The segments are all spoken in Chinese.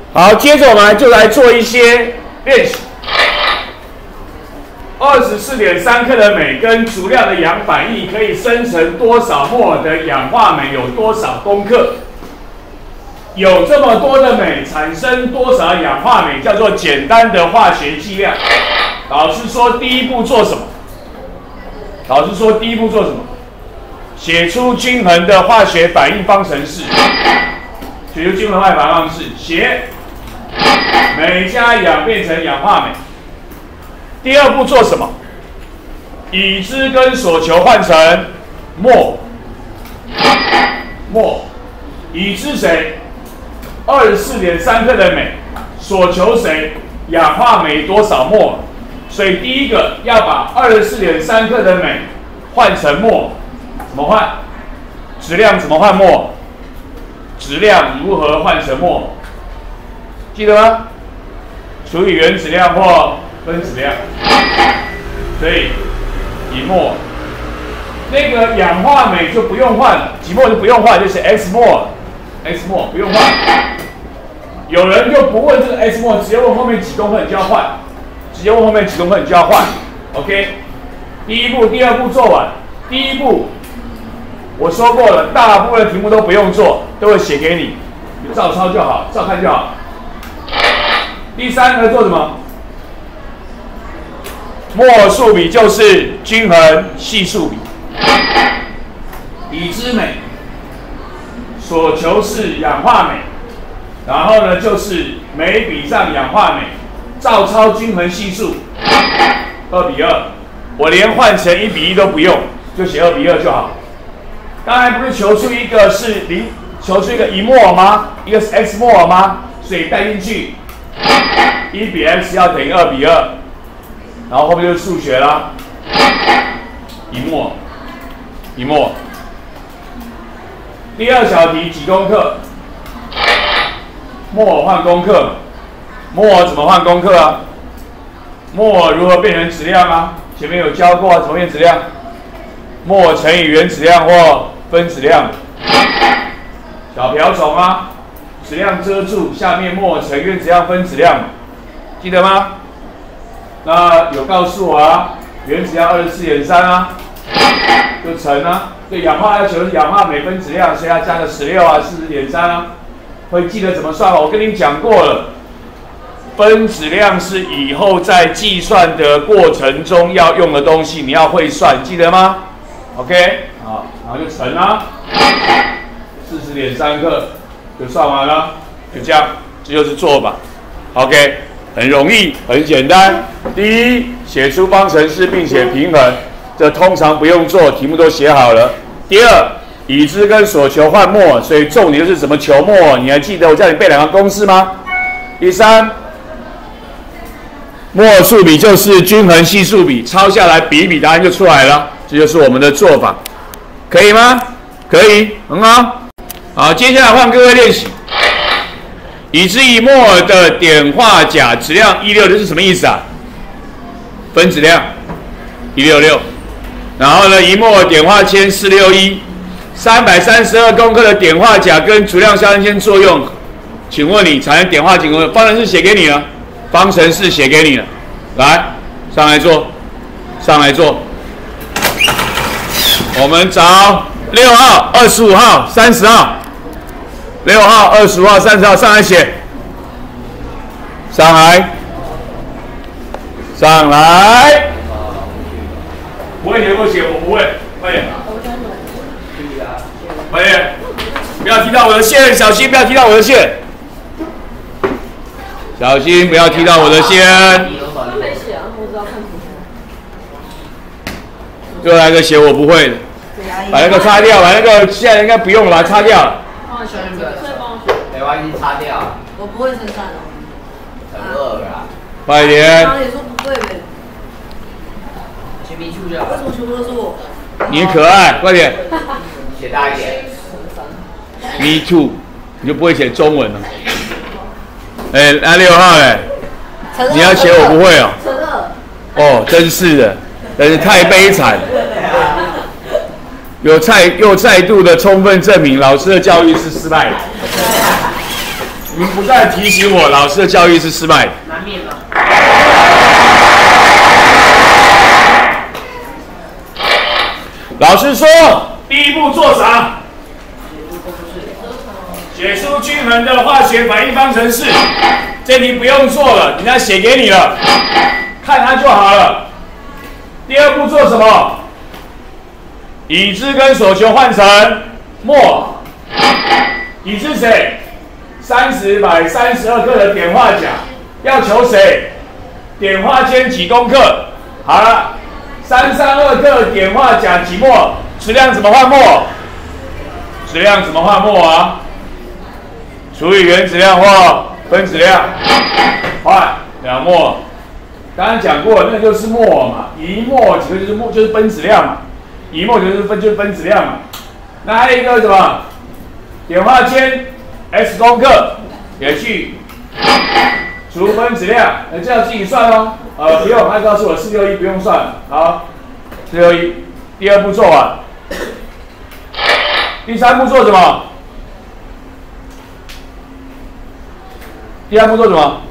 好，接着我们就来做一些练习。24.3克的镁跟足量的氧反应可以生成多少摩尔的氧化镁，有多少公克？有这么多的镁，产生多少氧化镁，叫做简单的化学剂量。老师说第一步做什么？写出均衡的化学反应方程式。写出均衡化学反应方程式，写镁加氧变成氧化镁。第二步做什么？已知跟所求换成摩。已知谁？24.3克的镁，所求谁？氧化镁多少摩？所以第一个要把24.3克的镁换成摩，怎么换？质量怎么换摩？质量如何换成摩？记得吗？除以原质量或分子量，所以1摩。那个氧化镁就不用换了，几摩就不用换，就是 x 摩不用换。有人就不问这个 x 摩，直接问后面几公克你就要换，OK， 第一步、第二步做完。第一步我说过了，大部分的题目都不用做，都会写给你，你照抄就好，照看就好。第三个做什么？摩数比就是均衡系数比。已知镁，所求是氧化镁，然后呢就是镁比上氧化镁，照抄均衡系数2:2。我连换成1:1都不用，就写2:2就好。刚才不是求出一个是求出一个1摩吗？一个是 x 摩吗？所以带进去1:x 要等于2:2，然后后面就是数学啦。1摩。第二小题几公克？摩尔换公克，摩尔怎么换公克啊？摩尔如何变成质量啊？前面有教过啊，怎么变质量？摩尔乘以原质量或分子量。小瓢虫啊，质量遮住，下面摩尔乘原质量分子量，记得吗？那有告诉我啊，原子量24.3啊，就乘啊。对，氧化要求是氧化镁分子量，所以要加个16啊，40.3啊。会记得怎么算吗？我跟你讲过了，分子量是以后在计算的过程中要用的东西，你要会算，记得吗 ？OK， 好，然后就乘啊，40.3克就算完了，就这样，这就是做法。OK， 很容易，很简单。第一，写出方程式并且平衡。这通常不用做，题目都写好了。第二，已知跟所求换摩，所以重点就是怎么求摩。你还记得我叫你背2个公式吗？第三，摩尔数比就是均衡系数比，抄下来比一比，答案就出来了。这就是我们的做法，可以吗？可以，很好。好，接下来换各位练习。已知1摩尔的碘化钾质量166，这是什么意思啊？分子量166。然后呢，1摩尔碘化铅461，332公克的碘化钾跟足量硝酸铅作用，请问你产生碘化钾方程式写给你了，来，上来做，我们找6号、25号、30号，6号、25号、30号上来写，上来。不会写给我写，我不会，快点，不要踢到我的线，小心不要踢到我的线，又来个写我不会的，把那个擦掉，把那个现在应该不用了，把它擦掉了。 没关系，擦掉。 我不会生产的。 很饿啊。 快点。 刚刚也说不对呗。 为什么全部都是我？ 你可爱，快点。 写大一点。 Me too， 你就不会写中文了。那6号你要写我不会哦。哦，真是的，真是太悲惨。又再度的充分证明老师的教育是失败的。 你们不断提醒我，老师的教育是失败的。 难免嘛。 老师说，第一步做啥？写出均衡的化学反应方程式。这题不用做了，人家写给你了，看它就好了。第二步做什么？已知跟所求换成末。已知谁？30把32克的碘化钾，要求谁？碘化铅几公克？好了，332克碘化钾几末？质量怎么换末？质量怎么换末啊？除以原质量或分子量，换2末。刚刚讲过，那就是末嘛，1末几个就是末，就是分子量嘛，1末就是分子量嘛。那还有一个什么？碘化铅 x 公克也去除分子量，这样自己算哦。不用，他告诉我461不用算了。好，461，第二步做完。第三步做什么？第二步做什么？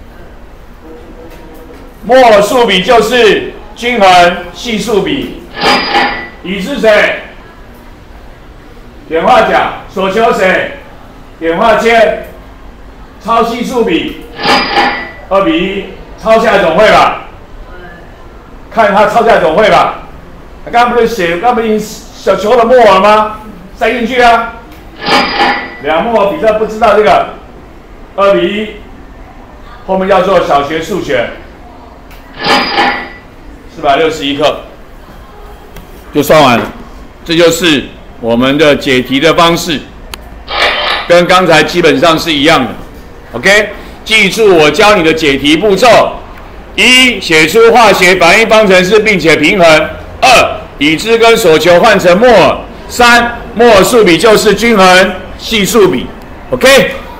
末数比就是均衡系数比。已知谁？碘化钾。所求谁？碘化铅。超系数比2比1，抄下来总会吧？看它抄下来总会吧？刚刚不是写，刚不是已经小求了末了吗？塞进去啊，2末比这不知道这个2比1，后面要做小学数学，461克就算完了。这就是我们的解题的方式，跟刚才基本上是一样的。OK， 记住我教你的解题步骤：1. 写出化学反应方程式并且平衡； 2. 已知跟所求换成末； 3. 末数比就是均衡系数比。OK。